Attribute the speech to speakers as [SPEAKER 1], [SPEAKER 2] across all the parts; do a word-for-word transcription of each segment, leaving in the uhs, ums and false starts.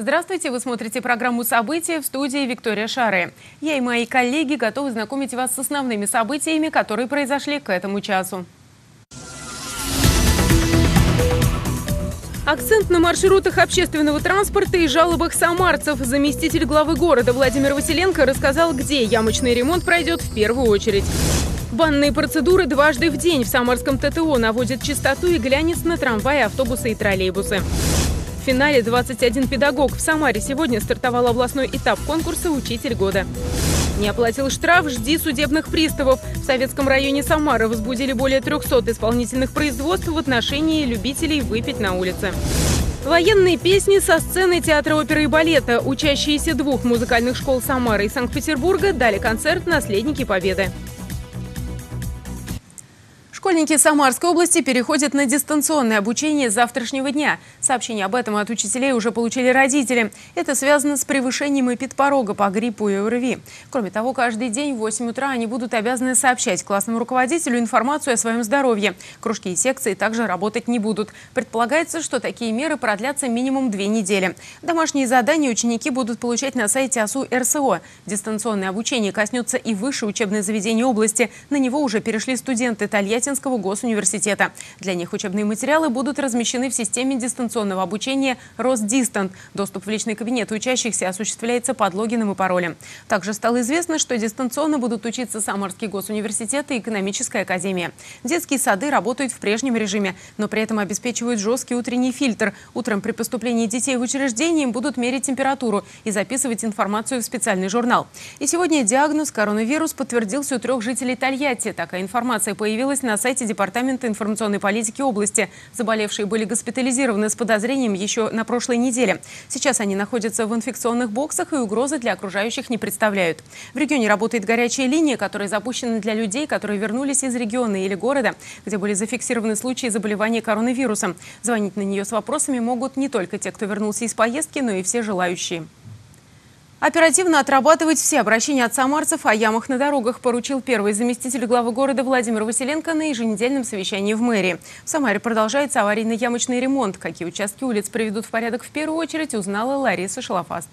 [SPEAKER 1] Здравствуйте, вы смотрите программу «События», в студии Виктория Шаре. Я и мои коллеги готовы знакомить вас с основными событиями, которые произошли к этому часу. Акцент на маршрутах общественного транспорта и жалобах самарцев. Заместитель главы города Владимир Василенко рассказал, где ямочный ремонт пройдет в первую очередь. Банные процедуры дважды в день в Самарском ТТО наводят чистоту и глянец на трамваи, автобусы и троллейбусы. В финале двадцать один педагог. В Самаре сегодня стартовал областной этап конкурса «Учитель года». Не оплатил штраф – жди судебных приставов. В Советском районе Самары возбудили более трёхсот исполнительных производств в отношении любителей выпить на улице. Военные песни со сцены театра оперы и балета. Учащиеся двух музыкальных школ Самары и Санкт-Петербурга дали концерт «Наследники Победы». Школьники Самарской области переходят на дистанционное обучение с завтрашнего дня. Сообщение об этом от учителей уже получили родители. Это связано с превышением эпидпорога по гриппу и ОРВИ. Кроме того, каждый день в восемь утра они будут обязаны сообщать классному руководителю информацию о своем здоровье. Кружки и секции также работать не будут. Предполагается, что такие меры продлятся минимум две недели. Домашние задания ученики будут получать на сайте ОСУ эр эс о. Дистанционное обучение коснется и высших учебных заведений области. На него уже перешли студенты Тольяттинского госуниверситета. Для них учебные материалы будут размещены в системе дистанционного обучения Росдистант. Доступ в личный кабинет учащихся осуществляется под логином и паролем. Также стало известно, что дистанционно будут учиться Самарский госуниверситет и экономическая академия. Детские сады работают в прежнем режиме, но при этом обеспечивают жесткий утренний фильтр. Утром при поступлении детей в учреждение им будут мерить температуру и записывать информацию в специальный журнал. И сегодня диагноз коронавирус подтвердился у трех жителей Тольятти. Такая информация появилась на сайте Департамента информационной политики области. Заболевшие были госпитализированы с подозрением еще на прошлой неделе. Сейчас они находятся в инфекционных боксах и угрозы для окружающих не представляют. В регионе работает горячая линия, которая запущена для людей, которые вернулись из региона или города, где были зафиксированы случаи заболевания коронавирусом. Звонить на нее с вопросами могут не только те, кто вернулся из поездки, но и все желающие. Оперативно отрабатывать все обращения от самарцев о ямах на дорогах поручил первый заместитель главы города Владимир Василенко на еженедельном совещании в мэрии. В Самаре продолжается аварийно-ямочный ремонт. Какие участки улиц приведут в порядок в первую очередь, узнала Лариса Шалафаст.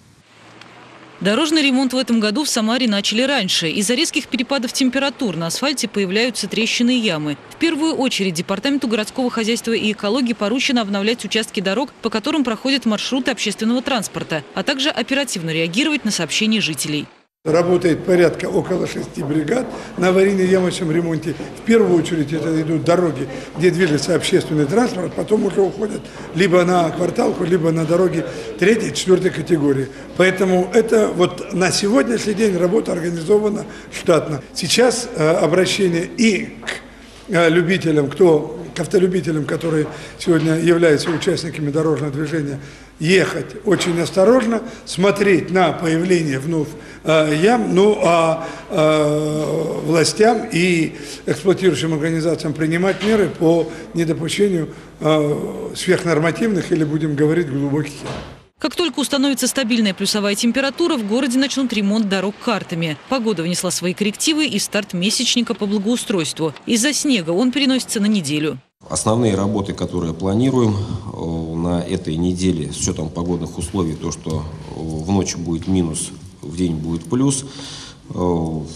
[SPEAKER 2] Дорожный ремонт в этом году в Самаре начали раньше. Из-за резких перепадов температур на асфальте появляются трещины и ямы. В первую очередь Департаменту городского хозяйства и экологии поручено обновлять участки дорог, по которым проходят маршруты общественного транспорта, а также оперативно реагировать на сообщения жителей.
[SPEAKER 3] Работает порядка около шести бригад на аварийно-ямочном ремонте. В первую очередь это идут дороги, где движется общественный транспорт, потом уже уходят либо на кварталку, либо на дороги третьей, четвертой категории. Поэтому это вот на сегодняшний день работа организована штатно. Сейчас э, обращение и к э, любителям, кто, к автолюбителям, которые сегодня являются участниками дорожного движения, ехать очень осторожно, смотреть на появление вновь э, ям, ну а э, властям и эксплуатирующим организациям принимать меры по недопущению э, сверхнормативных или, будем говорить, глубоких ям.
[SPEAKER 2] Как только установится стабильная плюсовая температура, в городе начнут ремонт дорог картами. Погода внесла свои коррективы и старт месячника по благоустройству. Из-за снега он переносится на неделю.
[SPEAKER 4] Основные работы, которые планируем на этой неделе, с учетом погодных условий, то, что в ночь будет минус, в день будет плюс, в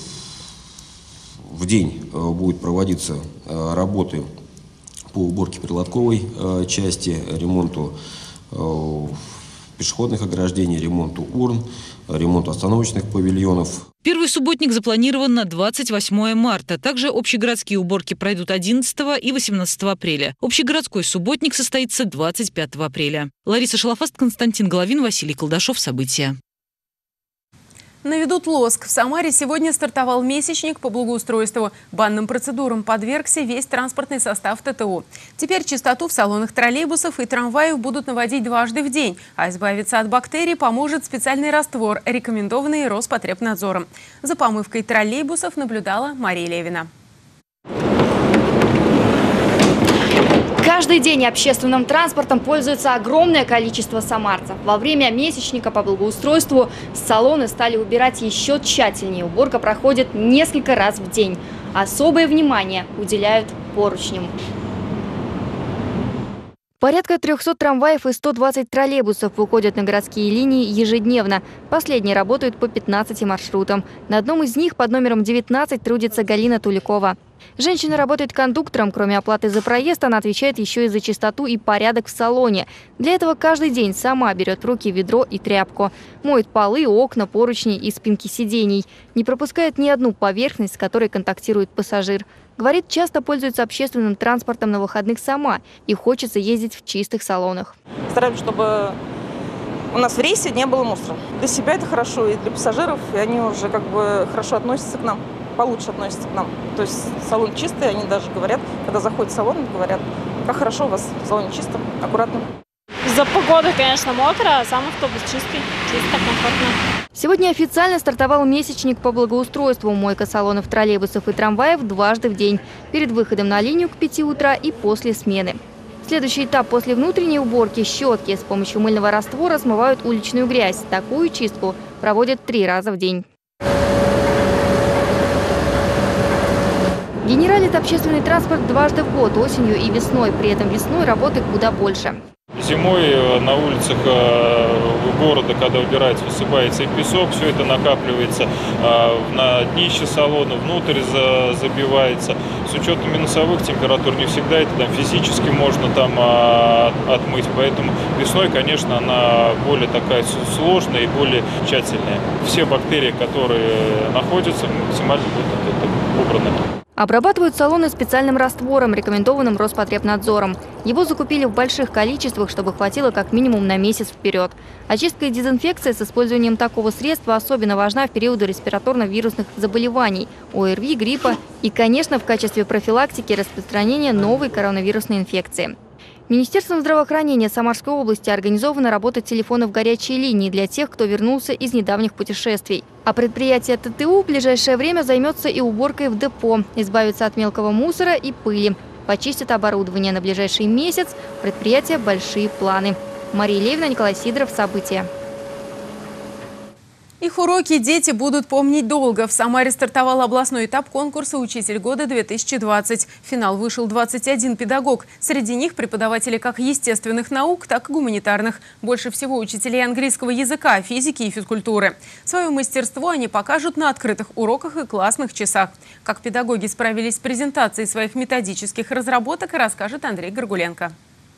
[SPEAKER 4] день будут проводиться работы по уборке прилотковой части, ремонту пешеходных ограждений, ремонту урн, ремонту остановочных павильонов.
[SPEAKER 2] Первый субботник запланирован на двадцать восьмое марта. Также общегородские уборки пройдут одиннадцатого и восемнадцатого апреля. Общегородской субботник состоится двадцать пятого апреля. Лариса Шалафаст, Константин Головин, Василий Колдашов. События.
[SPEAKER 1] Наведут лоск. В Самаре сегодня стартовал месячник по благоустройству. Банным процедурам подвергся весь транспортный состав ТТО. Теперь чистоту в салонах троллейбусов и трамваев будут наводить дважды в день. А избавиться от бактерий поможет специальный раствор, рекомендованный Роспотребнадзором. За помывкой троллейбусов наблюдала Мария Левина.
[SPEAKER 5] Каждый день общественным транспортом пользуется огромное количество самарцев. Во время месячника по благоустройству салоны стали убирать еще тщательнее. Уборка проходит несколько раз в день. Особое внимание уделяют поручням. Порядка трёхсот трамваев и ста двадцати троллейбусов выходят на городские линии ежедневно. Последние работают по пятнадцати маршрутам. На одном из них под номером девятнадцать трудится Галина Туликова. Женщина работает кондуктором. Кроме оплаты за проезд, она отвечает еще и за чистоту и порядок в салоне. Для этого каждый день сама берет в руки ведро и тряпку. Моет полы, окна, поручни и спинки сидений. Не пропускает ни одну поверхность, с которой контактирует пассажир. Говорит, часто пользуется общественным транспортом на выходных сама и хочется ездить в чистых салонах.
[SPEAKER 6] Стараемся, чтобы у нас в рейсе не было мусора. Для себя это хорошо, и для пассажиров, и они уже как бы хорошо относятся к нам, получше относятся к нам. То есть салон чистый, они даже говорят, когда заходят в салон, говорят, как хорошо у вас в салоне чисто, аккуратно.
[SPEAKER 7] Из-за погоды, конечно, мокро, а сам автобус чистый, чисто, комфортно.
[SPEAKER 5] Сегодня официально стартовал месячник по благоустройству. Мойка салонов троллейбусов и трамваев дважды в день. Перед выходом на линию к пяти утра и после смены. Следующий этап после внутренней уборки – щетки. С помощью мыльного раствора смывают уличную грязь. Такую чистку проводят три раза в день. Генералит общественный транспорт дважды в год, осенью и весной. При этом весной работы куда больше.
[SPEAKER 8] Зимой на улицах города, когда убирается, высыпается и песок, все это накапливается на днище салона, внутрь забивается. С учетом минусовых температур не всегда это там физически можно там отмыть, поэтому весной, конечно, она более такая сложная и более тщательная. Все бактерии, которые находятся, максимально будут убраны.
[SPEAKER 5] Обрабатывают салоны специальным раствором, рекомендованным Роспотребнадзором. Его закупили в больших количествах, чтобы хватило как минимум на месяц вперед. Очистка и дезинфекция с использованием такого средства особенно важна в периоды респираторно-вирусных заболеваний, ОРВИ, гриппа и, конечно, в качестве профилактики распространения новой коронавирусной инфекции. Министерством здравоохранения Самарской области организована работа телефонов горячей линии для тех, кто вернулся из недавних путешествий. А предприятие ТТУ в ближайшее время займется и уборкой в депо, избавится от мелкого мусора и пыли. Почистит оборудование. На ближайший месяц предприятия большие планы. Мария Левина, Николай Сидоров. События.
[SPEAKER 1] Их уроки дети будут помнить долго. В Самаре стартовал областной этап конкурса «Учитель года-две тысячи двадцать». В финал вышел двадцать один педагог. Среди них преподаватели как естественных наук, так и гуманитарных. Больше всего учителей английского языка, физики и физкультуры. Свое мастерство они покажут на открытых уроках и классных часах. Как педагоги справились с презентацией своих методических разработок, расскажет Андрей Горгуленко.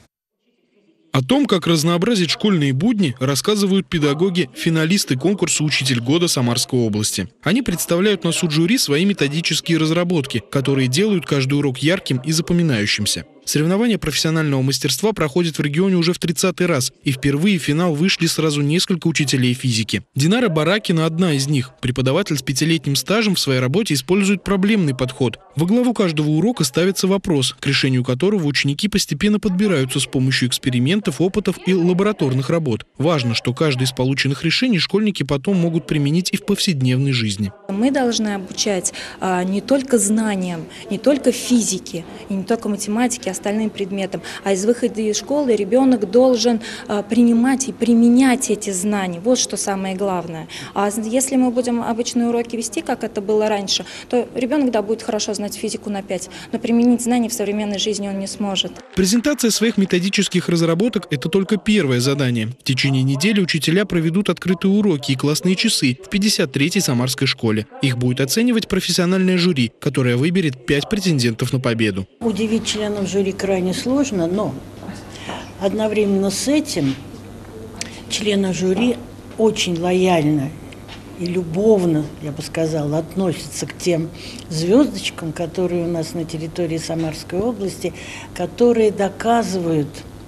[SPEAKER 9] О том, как разнообразить школьные будни, рассказывают педагоги, финалисты конкурса «Учитель года» Самарской области. Они представляют на суд жюри свои методические разработки, которые делают каждый урок ярким и запоминающимся. Соревнования профессионального мастерства проходят в регионе уже в тридцатый раз, и впервые в финал вышли сразу несколько учителей физики. Динара Баракина – одна из них. Преподаватель с пятилетним стажем в своей работе использует проблемный подход. Во главу каждого урока ставится вопрос, к решению которого ученики постепенно подбираются с помощью экспериментов, опытов и лабораторных работ. Важно, что каждое из полученных решений школьники потом могут применить и в повседневной жизни.
[SPEAKER 10] Мы должны обучать а, не только знаниям, не только физике, и не только математике, остальным предметам, а из выхода из школы ребенок должен а, принимать и применять эти знания. Вот что самое главное. А если мы будем обычные уроки вести, как это было раньше, то ребенок, да, будет хорошо знать физику на пять, но применить знания в современной жизни он не сможет.
[SPEAKER 9] Презентация своих методических разработок – это только первое задание. В течение недели учителя проведут открытые уроки и классные часы в пятьдесят третьей Самарской школе. Их будет оценивать профессиональное жюри, которое выберет пять претендентов на победу.
[SPEAKER 11] Удивить членов жюри крайне сложно, но одновременно с этим члены жюри очень лояльно и любовно, я бы сказала, относятся к тем звездочкам, которые у нас на территории Самарской области, которые доказывают,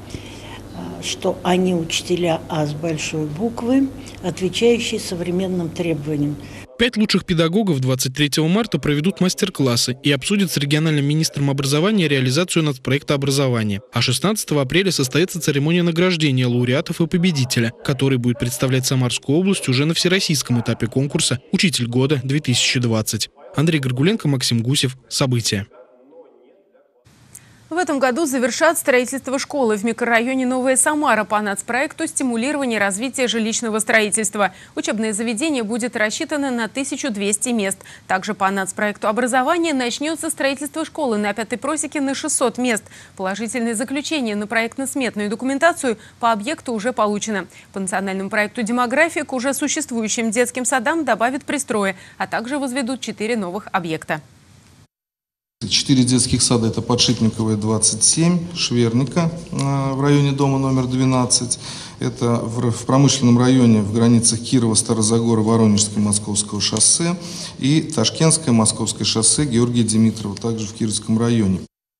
[SPEAKER 11] что они учителя А с большой буквы, отвечающие современным требованиям.
[SPEAKER 9] Пять лучших педагогов двадцать третьего марта проведут мастер-классы и обсудят с региональным министром образования реализацию нацпроекта образования. А шестнадцатого апреля состоится церемония награждения лауреатов и победителя, который будет представлять Самарскую область уже на всероссийском этапе конкурса «Учитель года-две тысячи двадцать». Андрей Горгуленко, Максим Гусев. События.
[SPEAKER 1] В этом году завершат строительство школы в микрорайоне Новая Самара по нацпроекту «Стимулирование развития жилищного строительства». Учебное заведение будет рассчитано на тысячу двести мест. Также по нацпроекту образования начнется строительство школы на Пятой просеке на шестьсот мест. Положительное заключение на проектно-сметную документацию по объекту уже получено. По национальному проекту «Демография» к уже существующим детским садам добавят пристрои, а также возведут четыре новых объекта.
[SPEAKER 12] Четыре детских сада – это Подшипниковая, двадцать семь, Шверника в районе дома номер двенадцать. Это в промышленном районе в границах Кирова, Старозагора, Воронежского, Московского шоссе. И Ташкентское, Московское шоссе, Георгия Димитрова, также в Кировском районе.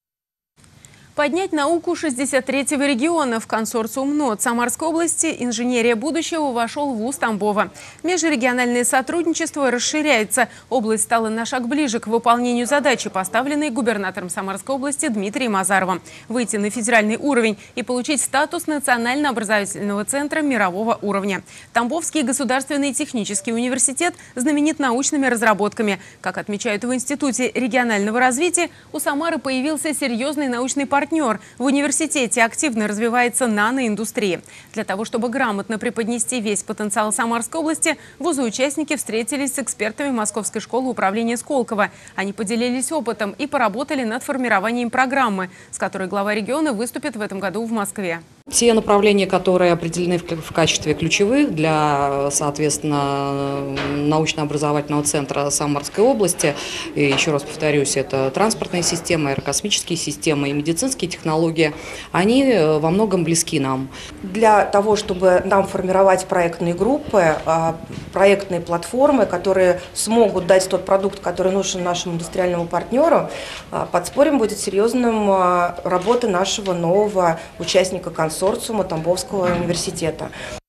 [SPEAKER 1] Поднять науку шестьдесят третьего региона в консорциум НОТ Самарской области «Инженерия будущего» вошел в вуз Тамбова. Межрегиональное сотрудничество расширяется. Область стала на шаг ближе к выполнению задачи, поставленной губернатором Самарской области Дмитрием Азаровым – выйти на федеральный уровень и получить статус национально-образовательного центра мирового уровня. Тамбовский государственный технический университет знаменит научными разработками. Как отмечают в Институте регионального развития, у Самары появился серьезный научный партнер. Партнер. В университете активно развивается наноиндустрия. Для того, чтобы грамотно преподнести весь потенциал Самарской области, вузы-участники встретились с экспертами Московской школы управления Сколково. Они поделились опытом и поработали над формированием программы, с которой глава региона выступит в этом году в Москве.
[SPEAKER 13] Те направления, которые определены в качестве ключевых для, соответственно, научно-образовательного центра Самарской области, и еще раз повторюсь, это транспортная система, аэрокосмические системы и медицинские технологии, они во многом близки нам.
[SPEAKER 14] Для того, чтобы нам формировать проектные группы, проектные платформы, которые смогут дать тот продукт, который нужен нашему индустриальному партнеру, подспорьем будет серьезным работа нашего нового участника консорциума. консорциума Тамбовского университета.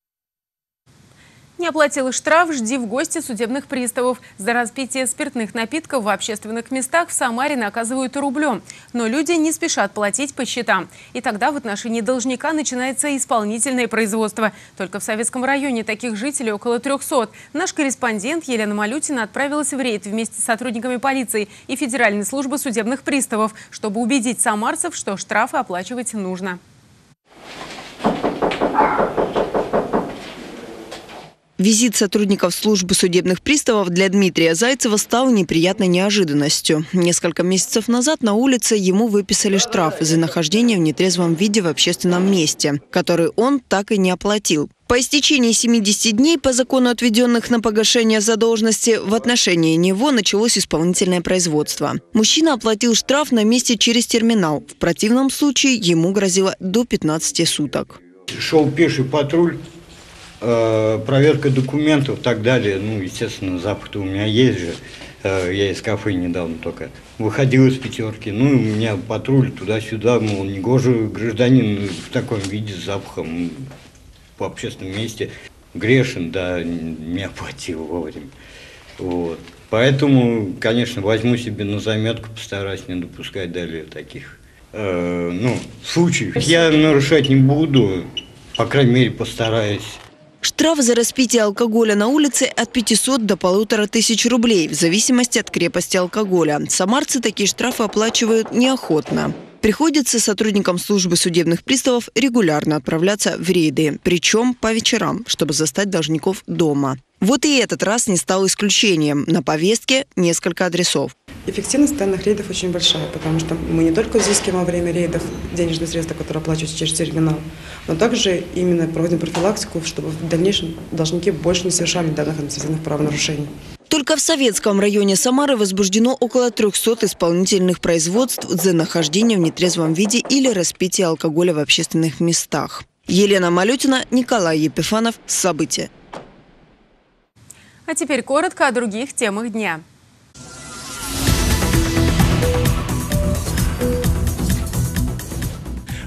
[SPEAKER 1] Не оплатил штраф, жди в гости судебных приставов. За распитие спиртных напитков в общественных местах в Самаре наказывают рублем. Но люди не спешат платить по счетам. И тогда в отношении должника начинается исполнительное производство. Только в Советском районе таких жителей около трёхсот. Наш корреспондент Елена Малютина отправилась в рейд вместе с сотрудниками полиции и Федеральной службы судебных приставов, чтобы убедить самарцев, что штрафы оплачивать нужно.
[SPEAKER 15] Визит сотрудников службы судебных приставов для Дмитрия Зайцева стал неприятной неожиданностью. Несколько месяцев назад на улице ему выписали штраф за нахождение в нетрезвом виде в общественном месте, который он так и не оплатил. По истечении семидесяти дней по закону, отведенных на погашение задолженности, в отношении него началось исполнительное производство. Мужчина оплатил штраф на месте через терминал. В противном случае ему грозило до пятнадцати суток.
[SPEAKER 16] Шел пеший патруль. Проверка документов и так далее. Ну, естественно, запах-то у меня есть же. Я из кафе недавно только выходил из пятерки. Ну, у меня патруль туда-сюда, мол, негоже гражданин в таком виде с запахом в общественном месте. Грешен, да, не оплатил вовремя. Вот. Поэтому, конечно, возьму себе на заметку, постараюсь не допускать далее таких э, ну, случаев. Я нарушать не буду, по крайней мере, постараюсь.
[SPEAKER 15] Штраф за распитие алкоголя на улице от пятисот до полутора тысяч рублей, в зависимости от крепости алкоголя. Самарцы такие штрафы оплачивают неохотно. Приходится сотрудникам службы судебных приставов регулярно отправляться в рейды, причем по вечерам, чтобы застать должников дома. Вот и этот раз не стал исключением. На повестке несколько адресов.
[SPEAKER 17] Эффективность данных рейдов очень большая, потому что мы не только взыскиваем во время рейдов денежные средства, которые оплачиваются через терминал, но также именно проводим профилактику, чтобы в дальнейшем должники больше не совершали данных административных правонарушений.
[SPEAKER 15] Только в Советском районе Самары возбуждено около трёхсот исполнительных производств за нахождение в нетрезвом виде или распитие алкоголя в общественных местах. Елена Малютина, Николай Епифанов. События.
[SPEAKER 1] А теперь коротко о других темах дня.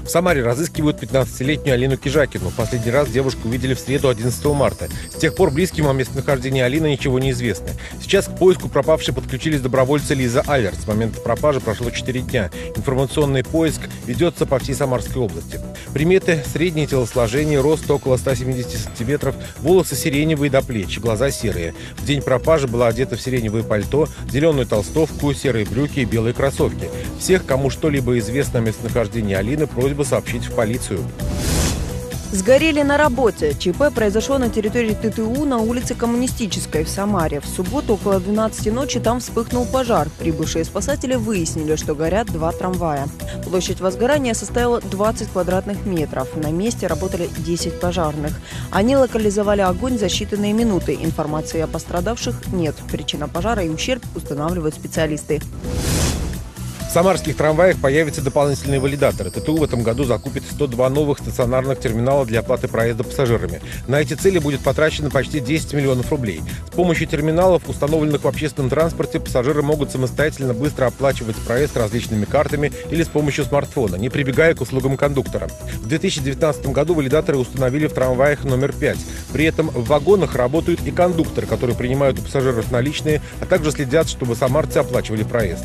[SPEAKER 18] В Самаре разыскивают пятнадцатилетнюю Алину Кижакину. Последний раз девушку увидели в среду одиннадцатого марта. С тех пор близким о местонахождении Алины ничего не известно. Сейчас к поиску пропавшей подключились добровольцы Лиза Алерт. С момента пропажи прошло четыре дня. Информационный поиск ведется по всей Самарской области. Приметы: среднее телосложение, рост около ста семидесяти сантиметров, волосы сиреневые до плеч, глаза серые. В день пропажи была одета в сиреневое пальто, зеленую толстовку, серые брюки и белые кроссовки. Всех, кому что-либо известно о местонахождении Алины, просьба сообщить в полицию.
[SPEAKER 15] Сгорели на работе. ЧП произошло на территории ТТУ на улице Коммунистической в Самаре. В субботу около двенадцати ночи там вспыхнул пожар. Прибывшие спасатели выяснили, что горят два трамвая. Площадь возгорания составила двадцать квадратных метров. На месте работали десять пожарных. Они локализовали огонь за считанные минуты. Информации о пострадавших нет. Причина пожара и ущерб устанавливают специалисты.
[SPEAKER 18] В самарских трамваях появятся дополнительные валидаторы. ТТУ в этом году закупит сто два новых стационарных терминала для оплаты проезда пассажирами. На эти цели будет потрачено почти десять миллионов рублей. С помощью терминалов, установленных в общественном транспорте, пассажиры могут самостоятельно быстро оплачивать проезд различными картами или с помощью смартфона, не прибегая к услугам кондуктора. В две тысячи девятнадцатом году валидаторы установили в трамваях номер пять. При этом в вагонах работают и кондукторы, которые принимают у пассажиров наличные, а также следят, чтобы самарцы оплачивали проезд.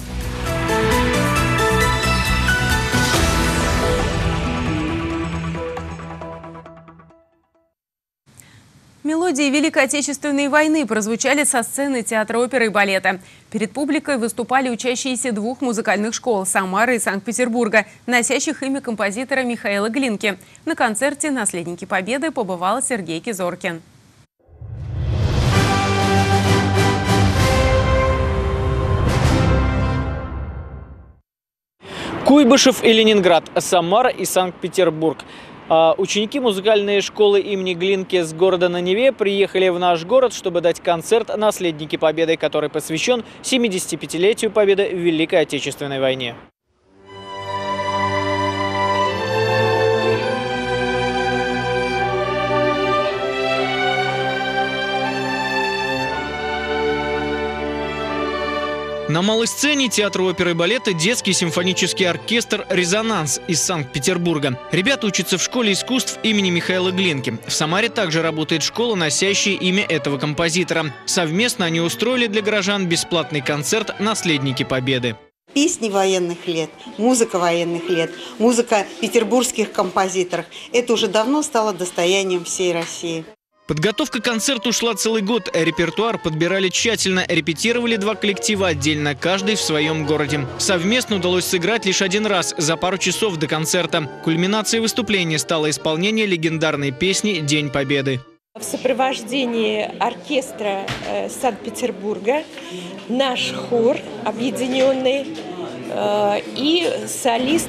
[SPEAKER 1] Мелодии Великой Отечественной войны прозвучали со сцены театра оперы и балета. Перед публикой выступали учащиеся двух музыкальных школ – Самары и Санкт-Петербурга, носящих имя композитора Михаила Глинки. На концерте «Наследники Победы» побывал Сергей Кизоркин.
[SPEAKER 19] Куйбышев и Ленинград, Самара и Санкт-Петербург. Ученики музыкальной школы имени Глинки с города на Неве приехали в наш город, чтобы дать концерт «Наследники Победы», который посвящен семидесятипятилетию Победы в Великой Отечественной войне. На малой сцене театра оперы и балета детский симфонический оркестр «Резонанс» из Санкт-Петербурга. Ребята учатся в школе искусств имени Михаила Глинки. В Самаре также работает школа, носящая имя этого композитора. Совместно они устроили для горожан бесплатный концерт «Наследники Победы».
[SPEAKER 20] Песни военных лет, музыка военных лет, музыка петербургских композиторов – это уже давно стало достоянием всей России.
[SPEAKER 19] Подготовка к концерту шла целый год. Репертуар подбирали тщательно, репетировали два коллектива отдельно, каждый в своем городе. Совместно удалось сыграть лишь один раз, за пару часов до концерта. Кульминацией выступления стало исполнение легендарной песни «День Победы».
[SPEAKER 21] В сопровождении оркестра э, Санкт-Петербурга наш хор объединенный э, и солист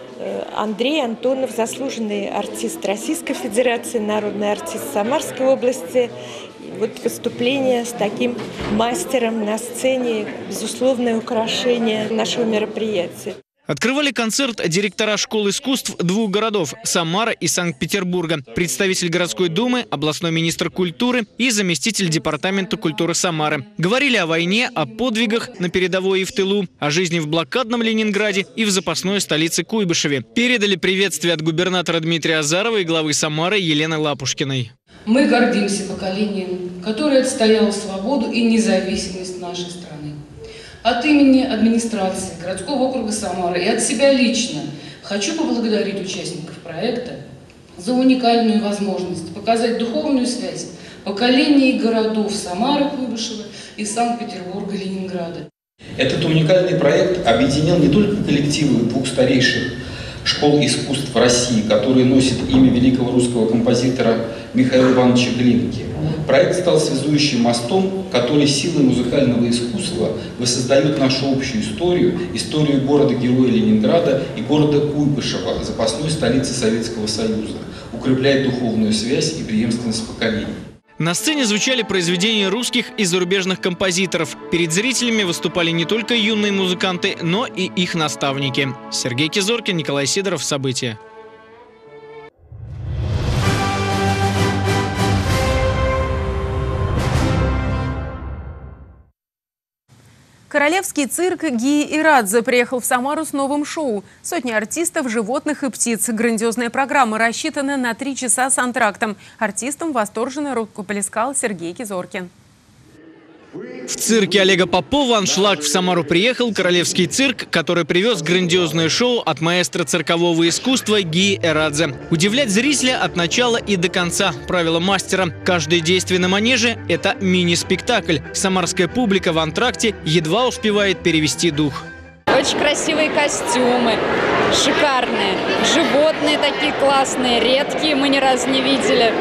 [SPEAKER 21] Андрей Антонов, заслуженный артист Российской Федерации, народный артист Самарской области. И вот выступление с таким мастером на сцене – безусловное украшение нашего мероприятия.
[SPEAKER 19] Открывали концерт директора школ искусств двух городов – Самара и Санкт-Петербурга, представитель городской думы, областной министр культуры и заместитель департамента культуры Самары. Говорили о войне, о подвигах на передовой и в тылу, о жизни в блокадном Ленинграде и в запасной столице Куйбышеве. Передали приветствие от губернатора Дмитрия Азарова и главы Самары Елены Лапушкиной.
[SPEAKER 22] Мы гордимся поколением, которое отстояло свободу и независимость нашей страны. От имени администрации городского округа Самары и от себя лично хочу поблагодарить участников проекта за уникальную возможность показать духовную связь поколений городов Самары, Куйбышева и Санкт-Петербурга, Ленинграда.
[SPEAKER 23] Этот уникальный проект объединил не только коллективы двух старейших школ искусств России, которые носят имя великого русского композитора Михаила Ивановича Глинки. Проект стал связующим мостом, который силой музыкального искусства воссоздает нашу общую историю, историю города-героя Ленинграда и города Куйбышева, запасной столицы Советского Союза, укрепляет духовную связь и преемственность поколений.
[SPEAKER 19] На сцене звучали произведения русских и зарубежных композиторов. Перед зрителями выступали не только юные музыканты, но и их наставники. Сергей Кизоркин, Николай Сидоров. События.
[SPEAKER 1] Королевский цирк Гии Ирадзе приехал в Самару с новым шоу. Сотни артистов, животных и птиц. Грандиозная программа рассчитана на три часа с антрактом. Артистам восторженно рукоплескал Сергей Кизоркин.
[SPEAKER 19] В цирке Олега Попова аншлаг в Самару приехал королевский цирк, который привез грандиозное шоу от маэстро циркового искусства Гии Ирадзе. Удивлять зрителя от начала и до конца. Правило мастера. Каждое действие на манеже – это мини-спектакль. Самарская публика в антракте едва успевает перевести дух.
[SPEAKER 2] Очень красивые костюмы, шикарные. Животные такие классные, редкие, мы ни разу не видели.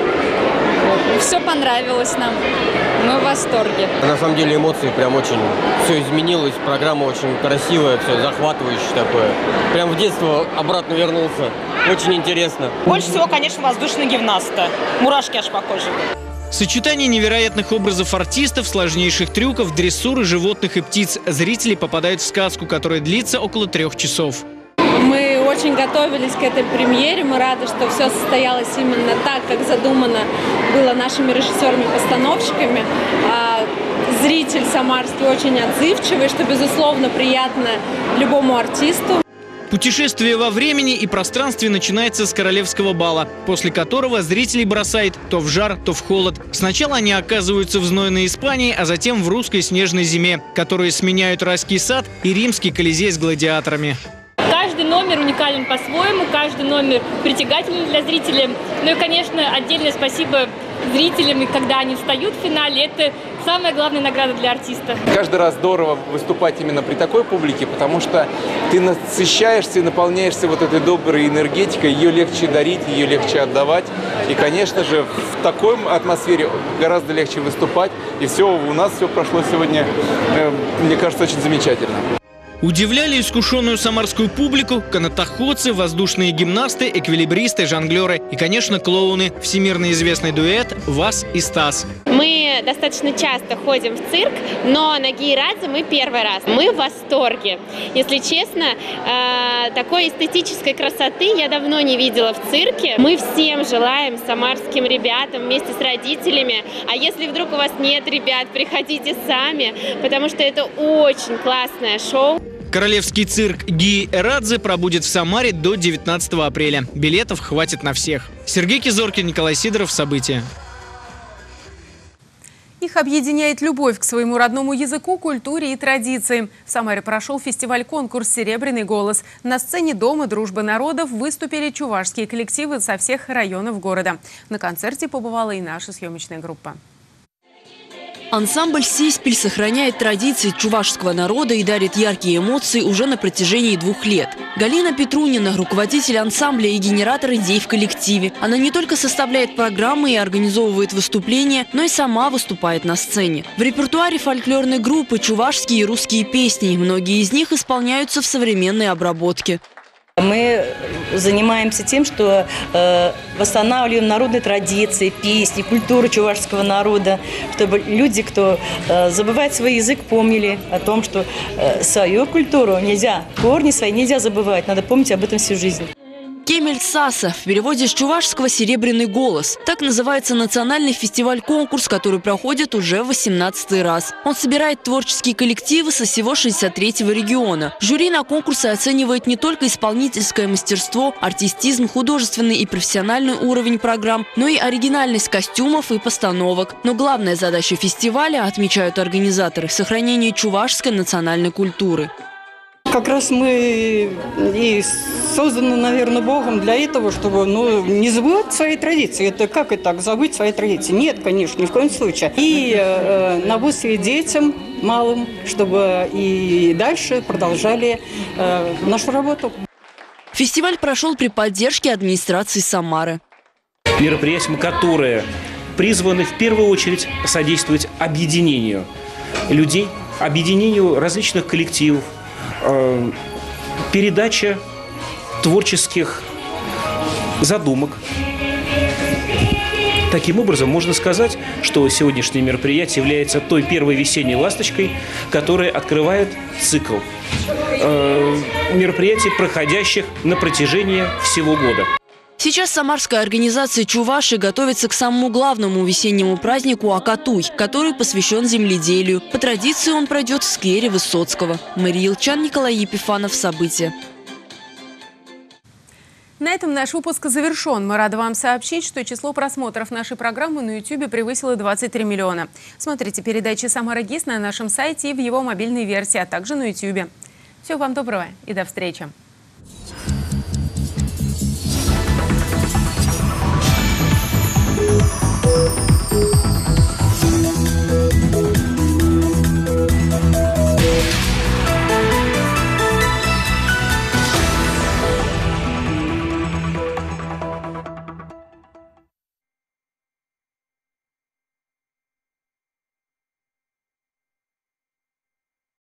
[SPEAKER 2] Все понравилось нам. Мы в восторге.
[SPEAKER 3] На самом деле эмоции прям очень все изменилось. Программа очень красивая, все захватывающее такое. Прям в детство обратно вернулся. Очень интересно.
[SPEAKER 6] Больше всего, конечно, воздушная гимнаста. Мурашки аж по коже.
[SPEAKER 19] Сочетание невероятных образов артистов, сложнейших трюков, дрессуры животных и птиц. Зрители попадают в сказку, которая длится около трех часов.
[SPEAKER 2] Мы очень готовились к этой премьере. Мы рады, что все состоялось именно так, как задумано было нашими режиссерами-постановщиками. А зритель самарский очень отзывчивый, что, безусловно, приятно любому артисту.
[SPEAKER 19] Путешествие во времени и пространстве начинается с королевского бала, после которого зрителей бросает то в жар, то в холод. Сначала они оказываются в знойной Испании, а затем в русской снежной зиме, которые сменяют райский сад и римский колизей с гладиаторами.
[SPEAKER 7] Каждый номер уникален по-своему, каждый номер притягателен для зрителя. Ну и, конечно, отдельное спасибо зрителям, и когда они встают в финале, это самая главная награда для артиста.
[SPEAKER 4] Каждый раз здорово выступать именно при такой публике, потому что ты насыщаешься и наполняешься вот этой доброй энергетикой, ее легче дарить, ее легче отдавать. И, конечно же, в такой атмосфере гораздо легче выступать. И все, у нас все прошло сегодня, мне кажется, очень замечательно.
[SPEAKER 19] Удивляли искушенную самарскую публику канатоходцы, воздушные гимнасты, эквилибристы, жонглеры и, конечно, клоуны. Всемирно известный дуэт «Вас и Стас».
[SPEAKER 24] Мы достаточно часто ходим в цирк, но на Гии Ирадзе мы первый раз. Мы в восторге. Если честно, такой эстетической красоты я давно не видела в цирке. Мы всем желаем, самарским ребятам, вместе с родителями. А если вдруг у вас нет ребят, приходите сами, потому что это очень классное шоу.
[SPEAKER 19] Королевский цирк Гии Ирадзе пробудет в Самаре до девятнадцатого апреля. Билетов хватит на всех. Сергей Кизоркин, Николай Сидоров. События.
[SPEAKER 1] Их объединяет любовь к своему родному языку, культуре и традициям. В Самаре прошел фестиваль-конкурс «Серебряный голос». На сцене Дома дружбы народов выступили чувашские коллективы со всех районов города. На концерте побывала и наша съемочная группа.
[SPEAKER 25] Ансамбль «Сиспель» сохраняет традиции чувашского народа и дарит яркие эмоции уже на протяжении двух лет. Галина Петрунина – руководитель ансамбля и генератор идей в коллективе. Она не только составляет программы и организовывает выступления, но и сама выступает на сцене. В репертуаре фольклорной группы чувашские и русские песни. Многие из них исполняются в современной обработке.
[SPEAKER 26] Мы занимаемся тем, что э, восстанавливаем народные традиции, песни, культуру чувашского народа, чтобы люди, кто э, забывает свой язык, помнили о том, что э, свою культуру нельзя, корни свои нельзя забывать, надо помнить об этом всю жизнь.
[SPEAKER 25] Кемель Саса, в переводе с чувашского «Серебряный голос». Так называется национальный фестиваль-конкурс, который проходит уже в восемнадцатый раз. Он собирает творческие коллективы со всего шестьдесят третьего региона. Жюри на конкурсе оценивает не только исполнительское мастерство, артистизм, художественный и профессиональный уровень программ, но и оригинальность костюмов и постановок. Но главная задача фестиваля, отмечают организаторы, сохранение чувашской национальной культуры.
[SPEAKER 27] Как раз мы и созданы, наверное, Богом для этого, чтобы ну, не забывать свои традиции. Это как и так, забыть свои традиции? Нет, конечно, ни в коем случае. И э, напутствие детям малым, чтобы и дальше продолжали э, нашу работу.
[SPEAKER 25] Фестиваль прошел при поддержке администрации Самары.
[SPEAKER 28] Мероприятия, которые призваны в первую очередь содействовать объединению людей, объединению различных коллективов, передача творческих задумок. Таким образом, можно сказать, что сегодняшнее мероприятие является той первой весенней ласточкой, которая открывает цикл мероприятий, проходящих на протяжении всего года.
[SPEAKER 25] Сейчас самарская организация «Чуваши» готовится к самому главному весеннему празднику Акатуй, который посвящен земледелию. По традиции он пройдет в сквере Высоцкого. Мария Елчан, Николай Епифанов. События.
[SPEAKER 1] На этом наш выпуск завершен. Мы рады вам сообщить, что число просмотров нашей программы на ютубе превысило двадцать три миллиона. Смотрите передачи «Самара ГИС» на нашем сайте и в его мобильной версии, а также на ютубе. Всего вам доброго и до встречи.